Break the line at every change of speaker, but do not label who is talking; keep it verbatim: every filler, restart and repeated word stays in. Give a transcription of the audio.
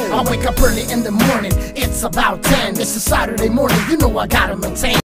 I wake up early in the morning, it's about ten. It's a Saturday morning, you know I gotta maintain.